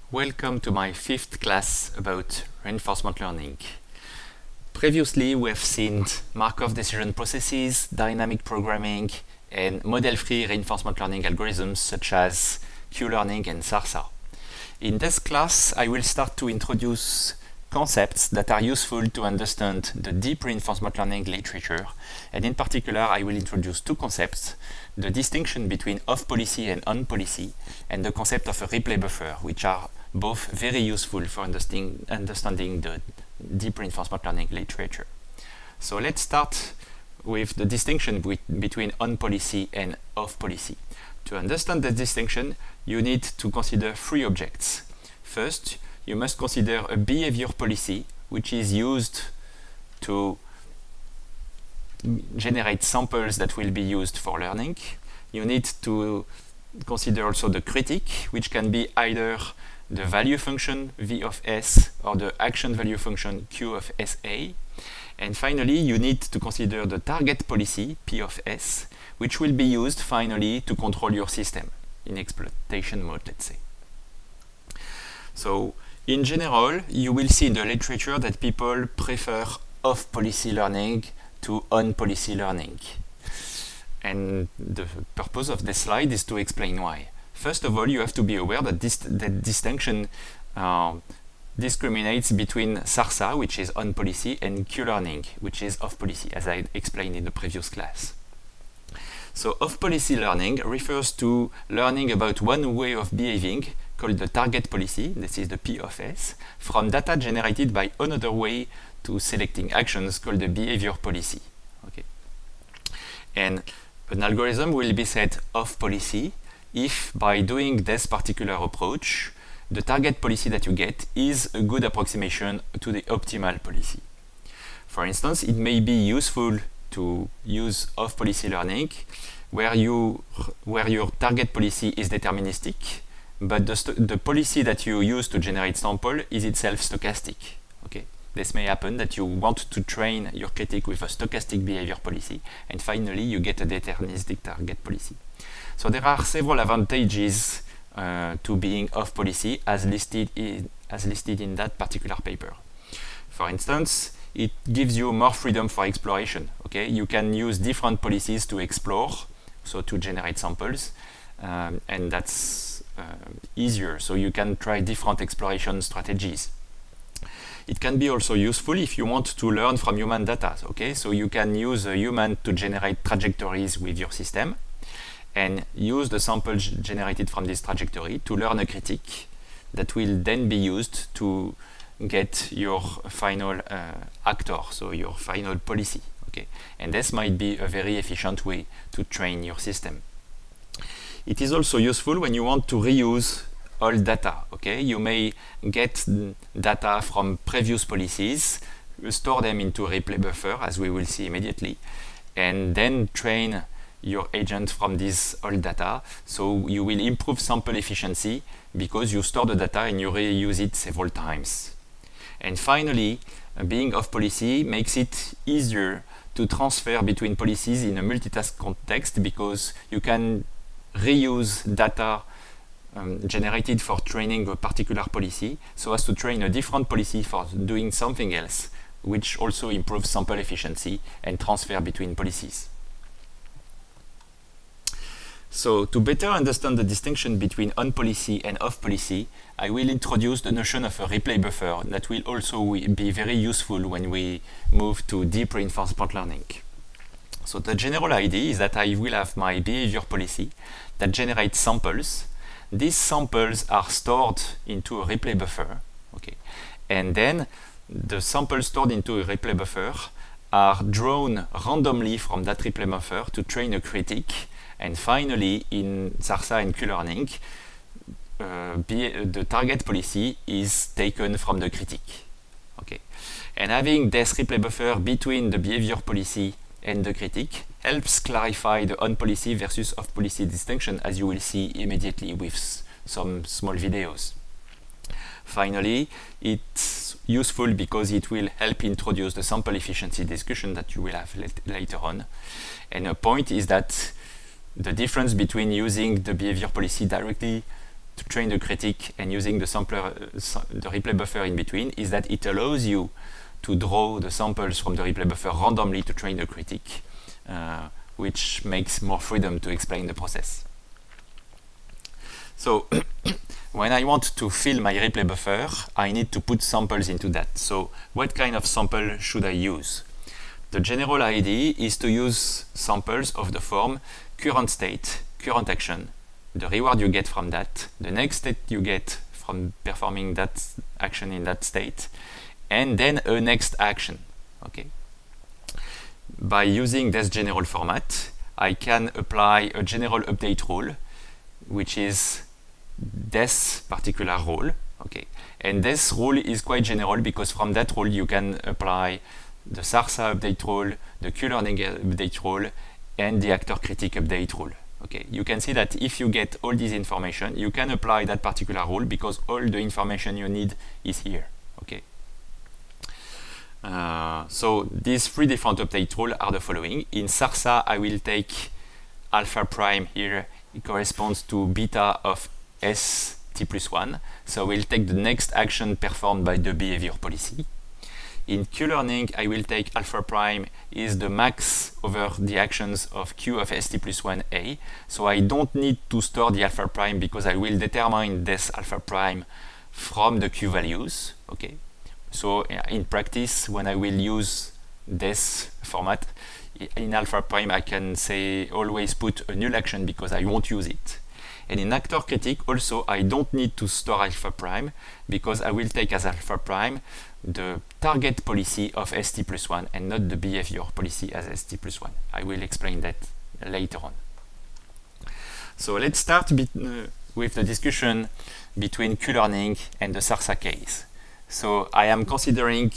Welcome to my 5th class about reinforcement learning. Previously we have seen Markov decision processes, dynamic programming, and model-free reinforcement learning algorithms such as Q-learning and SARSA. In this class I will start to introduce concepts that are useful to understand the deep reinforcement learning literature, and in particular I will introduce two concepts: the distinction between off policy and on policy, and the concept of a replay buffer, which are both very useful for understanding the deep reinforcement learning literature. So let's start with the distinction between on policy and off policy. To understand the distinction, you need to consider three objects. First, you must consider a behavior policy, which is used to generate samples that will be used for learning. You need to consider also the critic, which can be either the value function v of s or the action value function q of sa. And finally, you need to consider the target policy p of s, which will be used finally to control your system in exploitation mode, let's say. So in general, you will see in the literature that people prefer off-policy learning to on-policy learning. And the purpose of this slide is to explain why. First of all, you have to be aware that that distinction discriminates between SARSA, which is on-policy, and Q-learning, which is off-policy, as I explained in the previous class. So off-policy learning refers to learning about one way of behaving called the target policy, this is the P of S, from data generated by another way to selecting actions called the behavior policy. Okay. And an algorithm will be set off policy if by doing this particular approach, the target policy that you get is a good approximation to the optimal policy. For instance, it may be useful to use off-policy learning where your target policy is deterministic, but the policy that you use to generate sample is itself stochastic. Okay. This may happen that you want to train your critic with a stochastic behavior policy, and finally you get a deterministic target policy. So there are several advantages to being off policy as listed in that particular paper. For instance, it gives you more freedom for exploration. Okay, you can use different policies to explore, so to generate samples, and that's easier. So you can try different exploration strategies. It can be also useful if you want to learn from human data. Okay, so you can use a human to generate trajectories with your system, and use the samples generated from this trajectory to learn a critique that will then be used to get your final actor, so your final policy. Okay, and this might be a very efficient way to train your system. It is also useful when you want to reuse old data. Okay, you may get data from previous policies, store them into a replay buffer, as we will see immediately, and then train your agent from this old data. So you will improve sample efficiency because you store the data and you reuse it several times. And finally, being off policy makes it easier to transfer between policies in a multitask context, because you can reuse data generated for training a particular policy so as to train a different policy for doing something else, which also improves sample efficiency and transfer between policies. So to better understand the distinction between on policy and off policy, I will introduce the notion of a replay buffer that will also be very useful when we move to deep reinforcement learning. So the general idea is that I will have my behavior policy that generates samples. These samples are stored into a replay buffer, okay, and then the samples stored into a replay buffer are drawn randomly from that replay buffer to train a critique. And finally, in SARSA and Q-learning, the target policy is taken from the critique. Okay. And having this replay buffer between the behavior policy and the critique helps clarify the on-policy versus off-policy distinction, as you will see immediately with some small videos. Finally, it's useful because it will help introduce the sample efficiency discussion that you will have later on. And a point is that the difference between using the behavior policy directly to train the critic and using the sampler, the replay buffer in between, is that it allows you to draw the samples from the replay buffer randomly to train the critic, which makes more freedom to explain the process. So when I want to fill my replay buffer, I need to put samples into that. So what kind of sample should I use? The general idea is to use samples of the form current state, current action, the reward you get from that, the next state you get from performing that action in that state, and then a next action. Okay. By using this general format, I can apply a general update rule, which is this particular rule. Okay. And this rule is quite general because from that rule you can apply the SARSA update rule, the Q-learning update rule, and the actor critic update rule. Okay, you can see that if you get all this information, you can apply that particular rule because all the information you need is here. Okay. So these three different update rules are the following. In SARSA, I will take alpha prime here. It corresponds to beta of ST+1. So we'll take the next action performed by the behavior policy. In Q-learning, I will take alpha prime is the max over the actions of Q of ST+1A. So I don't need to store the alpha prime because I will determine this alpha prime from the Q values. Okay. So in practice, when I will use this format, in alpha prime I can say always put a null action because I won't use it. And in actor critic also I don't need to store alpha prime because I will take as alpha prime the target policy of ST+1 and not the behavior policy as ST+1. I will explain that later on. So let's start with the discussion between Q-learning and the SARSA case. So I am considering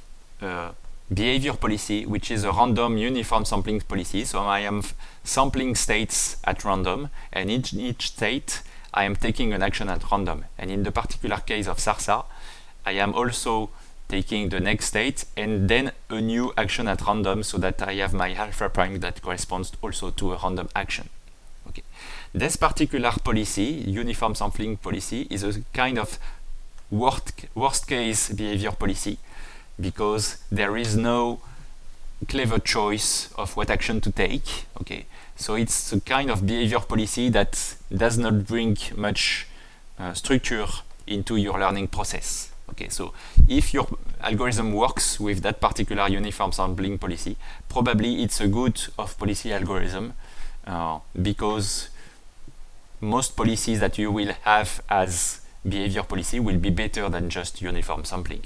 behavior policy, which is a random uniform sampling policy. So I am sampling states at random, and in each state I am taking an action at random. And in the particular case of SARSA, I am also taking the next state and then a new action at random so that I have my alpha prime that corresponds also to a random action. Okay. This particular policy, uniform sampling policy, is a kind of worst case behavior policy because there is no clever choice of what action to take. Okay. So it's a kind of behavior policy that does not bring much structure into your learning process. Okay, so if your algorithm works with that particular uniform sampling policy, probably it's a good off-policy algorithm because most policies that you will have as behavior policy will be better than just uniform sampling.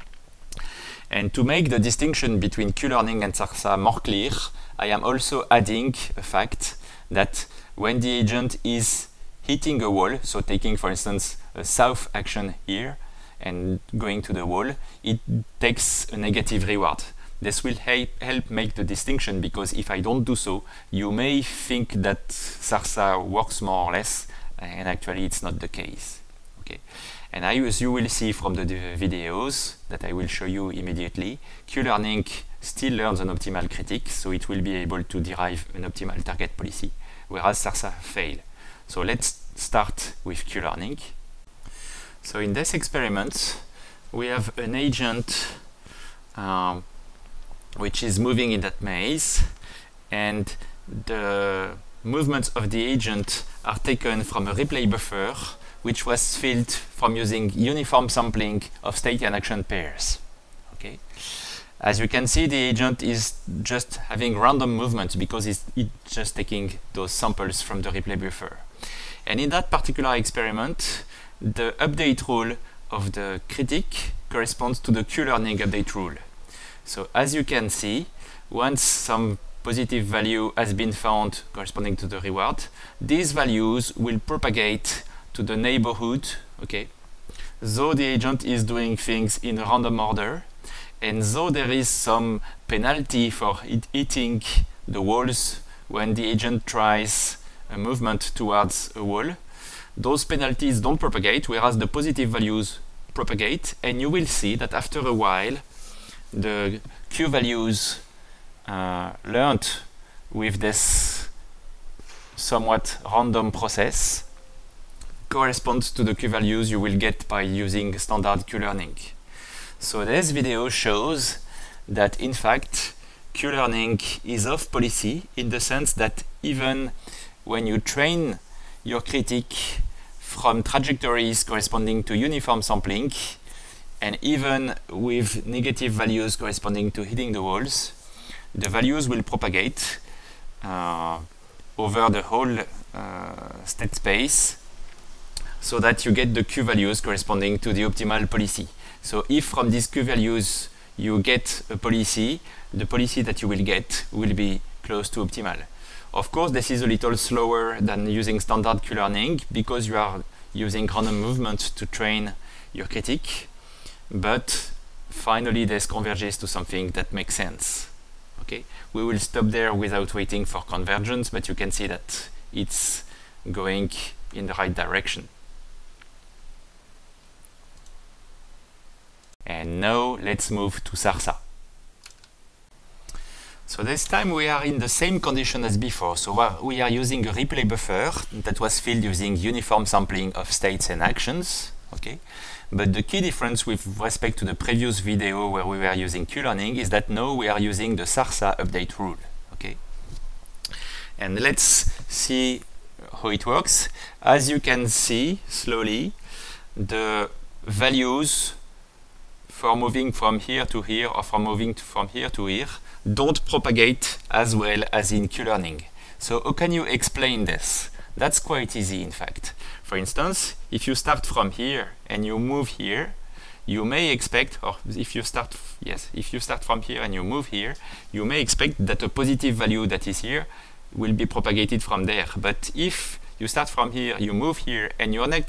And to make the distinction between Q-learning and SARSA more clear, I am also adding a fact that when the agent is hitting a wall, so taking for instance a south action here, and going to the wall, it takes a negative reward. This will help make the distinction because if I don't do so, you may think that SARSA works more or less, and actually it's not the case. Okay. And as you will see from the videos that I will show you immediately, Q-learning still learns an optimal critic, so it will be able to derive an optimal target policy, whereas SARSA fail. So let's start with Q-learning. So in this experiment, we have an agent which is moving in that maze, and the movements of the agent are taken from a replay buffer which was filled from using uniform sampling of state and action pairs. Okay. As you can see, the agent is just having random movements because it's just taking those samples from the replay buffer. And in that particular experiment, the update rule of the critic corresponds to the Q-learning update rule. So as you can see, once some positive value has been found corresponding to the reward, these values will propagate to the neighborhood, okay? Though the agent is doing things in a random order, and though there is some penalty for it hitting the walls when the agent tries a movement towards a wall, those penalties don't propagate, whereas the positive values propagate, and you will see that after a while the Q values learned with this somewhat random process corresponds to the Q-values you will get by using standard Q-learning. So this video shows that in fact Q-learning is off policy in the sense that even when you train your critique from trajectories corresponding to uniform sampling, and even with negative values corresponding to hitting the walls, the values will propagate over the whole state space so that you get the Q values corresponding to the optimal policy. So if from these Q values you get a policy, the policy that you will get will be close to optimal. Of course, this is a little slower than using standard Q-learning because you are using random movement to train your critique, but finally this converges to something that makes sense. Okay, we will stop there without waiting for convergence, but you can see that it's going in the right direction. And now let's move to SARSA. So this time we are in the same condition as before. So we are using a replay buffer that was filled using uniform sampling of states and actions. Okay, but the key difference with respect to the previous video where we were using Q-learning is that now we are using the SARSA update rule. Okay, and let's see how it works. As you can see slowly, the values for moving from here to here or from moving from here to here don't propagate as well as in Q-learning. So how can you explain this? That's quite easy, in fact. For instance, if you start from here and you move here, you may expect, or if you start from here and you move here, you may expect that a positive value that is here will be propagated from there. But if you start from here, you move here, and your next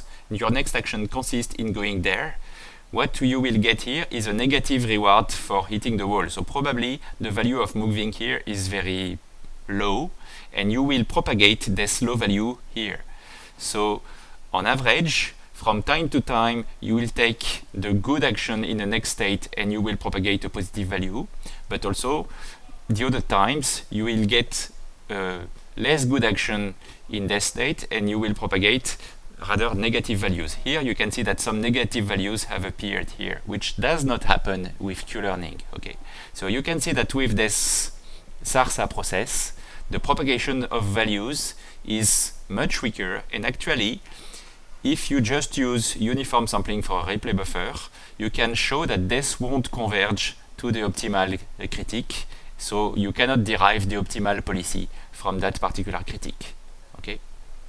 action consists in going there, what you will get here is a negative reward for hitting the wall. So probably the value of moving here is very low, and you will propagate this low value here. So on average, from time to time, you will take the good action in the next state and you will propagate a positive value. But also, the other times, you will get less good action in this state and you will propagate rather negative values. Here you can see that some negative values have appeared here, which does not happen with Q-learning. Okay, so you can see that with this SARSA process, the propagation of values is much weaker, and actually, if you just use uniform sampling for a replay buffer, you can show that this won't converge to the optimal critique, so you cannot derive the optimal policy from that particular critique. Okay.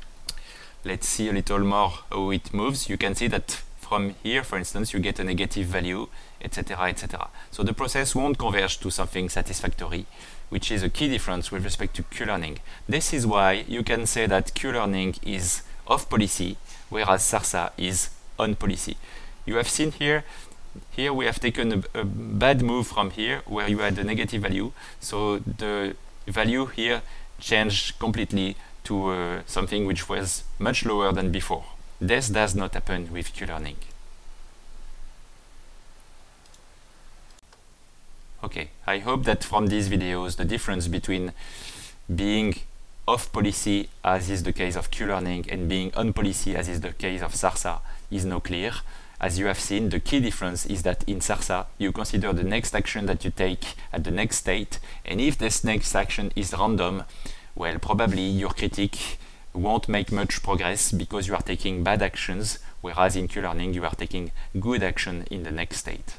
Let's see a little more how it moves. You can see that from here, for instance, you get a negative value, etc., etc. So the process won't converge to something satisfactory, which is a key difference with respect to Q-learning. This is why you can say that Q-learning is off policy, whereas SARSA is on policy. You have seen here we have taken a bad move from here, where you had a negative value, so the value here changed completely to something which was much lower than before. This does not happen with Q-learning. Okay, I hope that from these videos the difference between being off policy, as is the case of Q-learning, and being on policy, as is the case of SARSA, is now clear. As you have seen, the key difference is that in SARSA you consider the next action that you take at the next state, and if this next action is random, well, probably your critique won't make much progress because you are taking bad actions, whereas in Q-learning you are taking good action in the next state.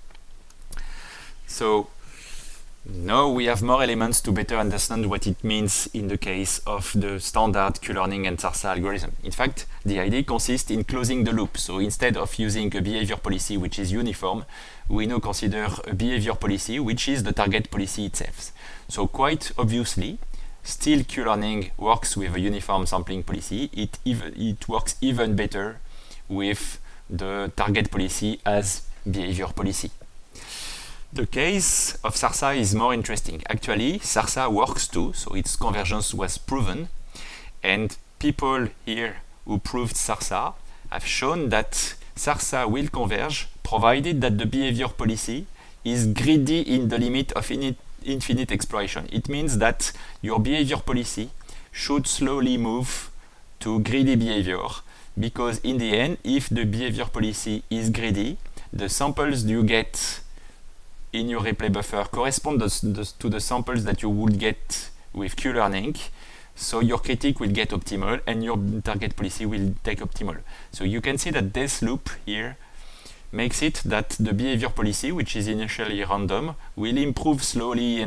So now we have more elements to better understand what it means in the case of the standard Q-learning and SARSA algorithm. In fact, the idea consists in closing the loop. So instead of using a behavior policy which is uniform, we now consider a behavior policy which is the target policy itself. So quite obviously, still Q-learning works with a uniform sampling policy. It works even better with the target policy as behavior policy. The case of SARSA is more interesting. Actually, SARSA works too, so its convergence was proven, and people here who proved SARSA have shown that SARSA will converge provided that the behavior policy is greedy in the limit of infinite exploration. It means that your behavior policy should slowly move to greedy behavior because in the end, if the behavior policy is greedy, the samples you get in your replay buffer correspond to the samples that you would get with Q-learning, so your critique will get optimal and your target policy will take optimal. So you can see that this loop here makes it that the behavior policy, which is initially random, will improve slowly,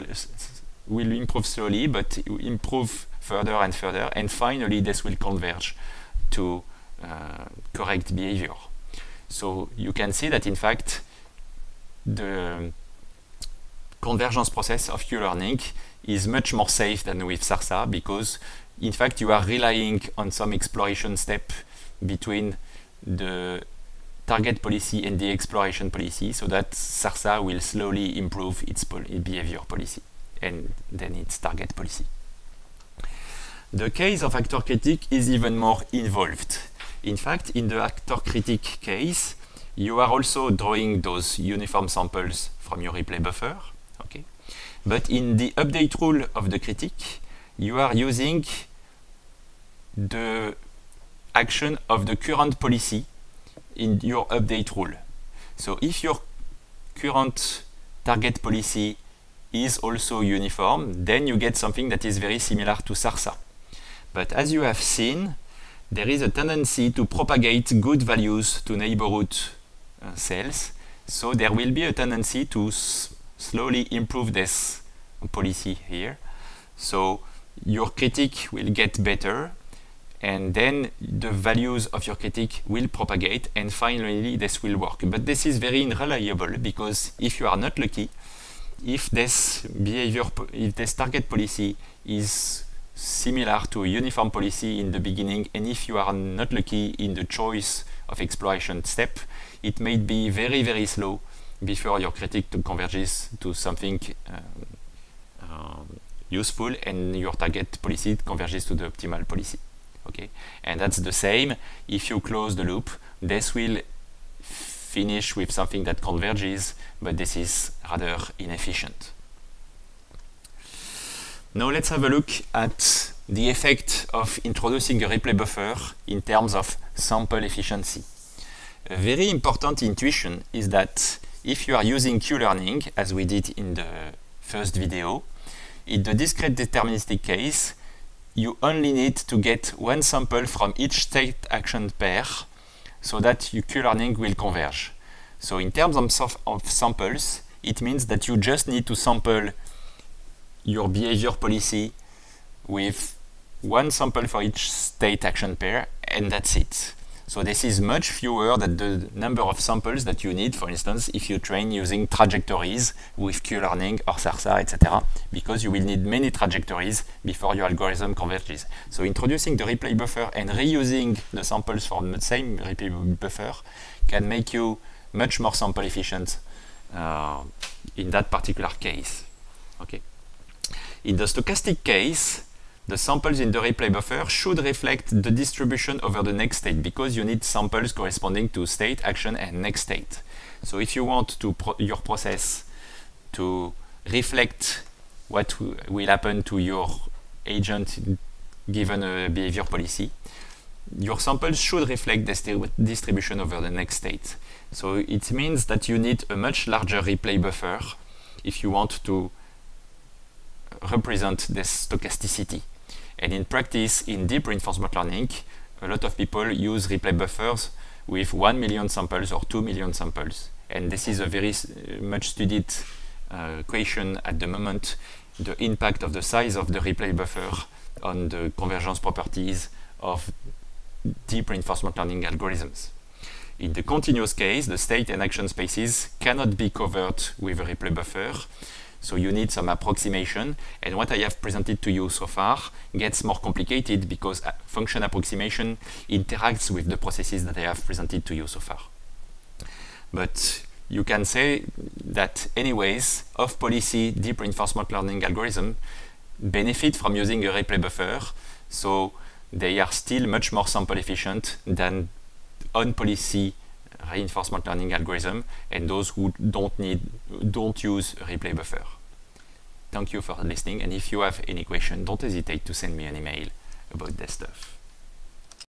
but improve further and further, and finally this will converge to correct behavior. So you can see that in fact the convergence process of Q-learning is much more safe than with SARSA, because in fact you are relying on some exploration step between the target policy and the exploration policy, so that SARSA will slowly improve its behavior policy and then its target policy. The case of actor critique is even more involved. In fact, in the actor critique case, you are also drawing those uniform samples from your replay buffer, okay? But in the update rule of the critique, you are using the action of the current policy in your update rule. So if your current target policy is also uniform, then you get something that is very similar to SARSA. But as you have seen, there is a tendency to propagate good values to neighborhood cells. So there will be a tendency to slowly improve this policy here. So your critique will get better, and then the values of your critique will propagate, and finally this will work. But this is very unreliable, because if you are not lucky, if this target policy is similar to a uniform policy in the beginning, and if you are not lucky in the choice of exploration step, it may be very, very slow before your critique converges to something useful, and your target policy converges to the optimal policy. Okay, and that's the same if you close the loop. This will finish with something that converges, but this is rather inefficient. Now let's have a look at the effect of introducing a replay buffer in terms of sample efficiency. A very important intuition is that if you are using Q-learning, as we did in the first video, in the discrete deterministic case, you only need to get one sample from each state action pair so that your Q-learning will converge. So in terms of samples, it means that you just need to sample your behavior policy with one sample for each state action pair, and that's it. So this is much fewer than the number of samples that you need, for instance, if you train using trajectories with Q-learning or SARSA, etc., because you will need many trajectories before your algorithm converges. So introducing the replay buffer and reusing the samples from the same replay buffer can make you much more sample efficient in that particular case. Okay. In the stochastic case, the samples in the replay buffer should reflect the distribution over the next state, because you need samples corresponding to state, action, and next state. So if you want your process to reflect what will happen to your agent given a behavior policy, your samples should reflect this distribution over the next state. So it means that you need a much larger replay buffer if you want to represent this stochasticity. And in practice, in deep reinforcement learning, a lot of people use replay buffers with 1 million samples or 2 million samples. And this is a very much studied question at the moment, the impact of the size of the replay buffer on the convergence properties of deep reinforcement learning algorithms. In the continuous case, the state and action spaces cannot be covered with a replay buffer. So you need some approximation, and what I have presented to you so far gets more complicated because function approximation interacts with the processes that I have presented to you so far. But you can say that anyways, off-policy deep reinforcement learning algorithms benefit from using a replay buffer, so they are still much more sample efficient than on-policy reinforcement learning algorithm, and those who don't use a replay buffer. Thank you for listening, and if you have any question, don't hesitate to send me an email about this stuff.